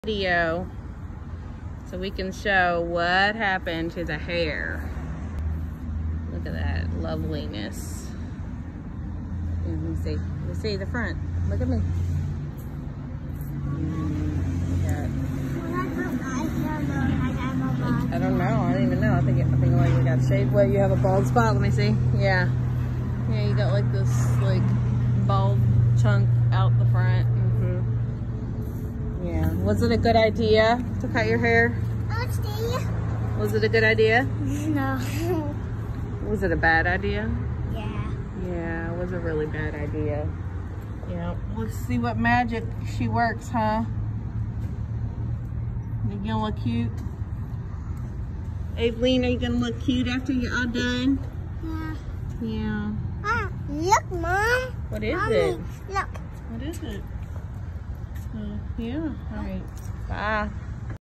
Video so we can show what happened to the hair. Look at that loveliness. Let me see the front. Look at me. I don't know. I don't even know. I think like we got shaved. What, you have a bald spot? Let me see. Yeah, you got like this like bald chunk out the front. Yeah. Was it a good idea to cut your hair? Was it a good idea? No. Was it a bad idea? Yeah. Yeah, it was a really bad idea. Yeah. Let's see what magic she works, huh? You gonna look cute? Aveline, are you gonna look cute after you're all done? Yeah. Yeah. Look, Mom. What is Mommy, it? look. What is it? Yeah. All right. Bye.